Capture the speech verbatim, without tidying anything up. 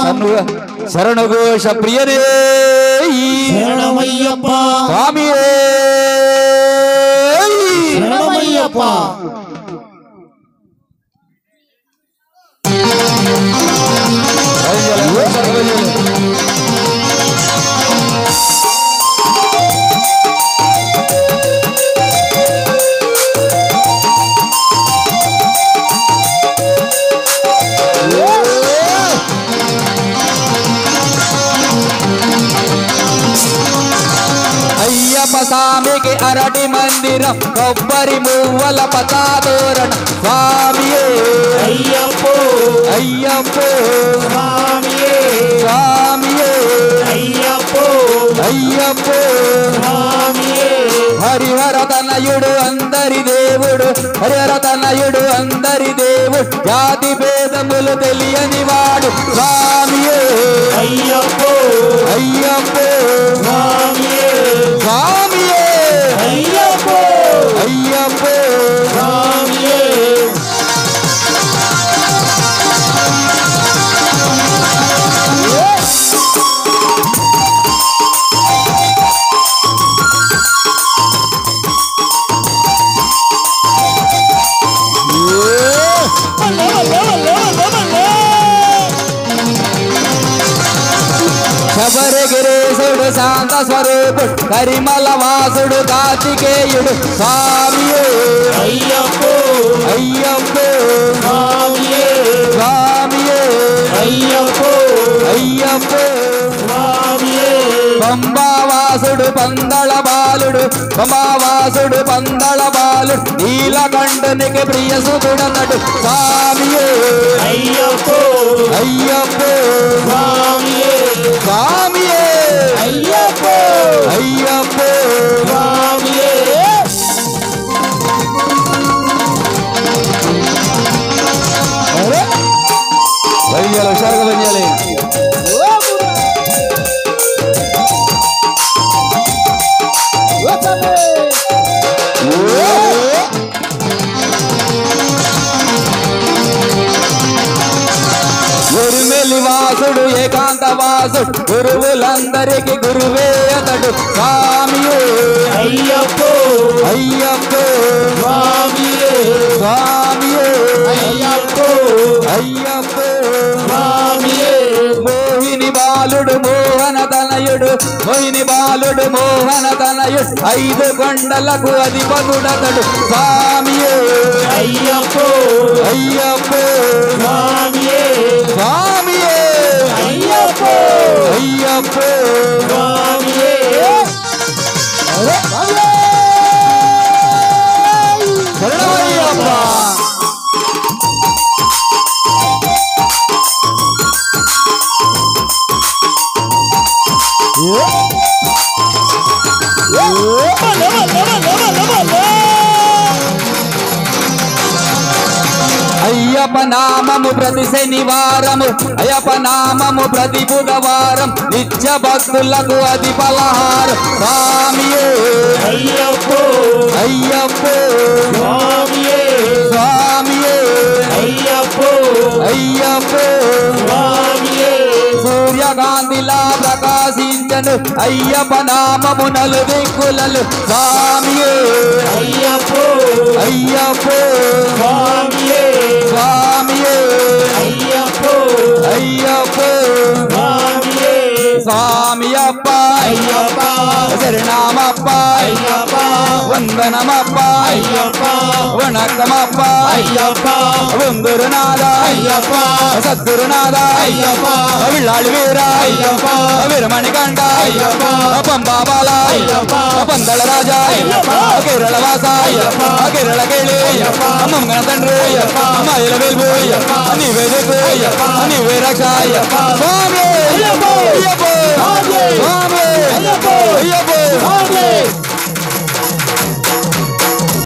శరణఘోష ప్రియనే శరణమయ్యప్ప స్వామియే శరణమయ్యప్ప స్వామికి అరటి మందిరం కొబ్బరి మువ్వల పతాదోరణ స్వామియే అయ్యప్పో అయ్యప్పో స్వామియే స్వామియే అయ్యప్పో అయ్యప్పో స్వామియే హరిహర తనయుడు అందరి దేవుడు హరిహర తనయుడు అందరి దేవుడు జాతి భేదములు తెలియని వాడు స్వామియే అయ్యప్పో అయ్యప్పో స్వామియే స్వామియే అయ్యప్పో అయ్యప్పో స్వామియే శబరిగిరీశుడు శాంత స్వరూపుడు కరిమల వాసుడు కార్తికేయుడు స్వామియే అయ్యప్పో అయ్యప్పో స్వామియే స్వామియే అయ్యప్పో అయ్యప్పో స్వామియే పంబావాసుడు పందళ బాలుడు పంబావాసుడు పందళ బాలుడు నీలకంఠునికి ప్రియసుతుడన్నడు స్వామియే అయ్యప్పో అయ్యప్పో స్వామియే స్వామియే అయ్యప్పో అయ్యప్పో స్వామియే వెయ్యాలి హుషారుగా వెయ్యాలి గురుమెలి వాసుడు ఏకాంత వాసుడు గురువులందరికి గురువే అతడు స్వామియే అయ్యప్పో అయ్యప్పో స్వామియే స్వామియే అయ్యప్పో అయ్యప్పో స్వామియే మోహిని బాలుడు మోహన తనయుడు మోహిని బాలుడు మోహన తనయుడు ఐదు కొండలకు అధిపతుడతడు స్వామియే అయ్యప్పో అయ్యప్పో స్వామియే స్వామియే అయ్యప్పో అయ్యప్పో స్వామియే శరణమయ్యప్ప అయ్యప్ప నామము ప్రతి శనివారము అయ్యప్ప నామము ప్రతి బుధవారం నిత్య భక్తులకు అది పలహారం స్వామియే అయ్యప్పో అయ్యప్పో స్వామియే స్వామియే అయ్యప్పో అయ్యప్పో స్వామియే సూర్యకాంతిలా ప్రకాశించను అయ్యప్ప నామము నలు దిక్కులలు స్వామియే అయ్యప్పో అయ్యప్పో స్వామియే స్వామియే అయ్యప్పో అయ్యప్పో స్వామియే స్వామియప్ప అయ్యప్ప శరణమప్ప అయ్యప్ప వందనమప్ప అయ్యప్ప వణకమప్ప అయ్యప్ప వంగురునాథ అయ్యప్ప సద్గురునాథ అయ్యప్ప విళ్ళాళి వీర అయ్యప్ప వీరమణి కంఠ అయ్యప్ప పంబాబాల అయ్యప్ప పందల రాజా అయ్యప్ప కేరళ వాస అయ్యప్ప కేరళ కేళి అయ్యప్ప అమ్మంగన తండ్రి అయ్యప్ప మాయల వెలుగు అయ్యప్ప నీవే దిక్కు అయ్యప్ప నీవే రక్ష అయ్యప్ప స్వామి అయ్యప్ప అయ్యప్ప స్వామి స్వామి అయ్యప్ప అయ్యప్ప స్వామి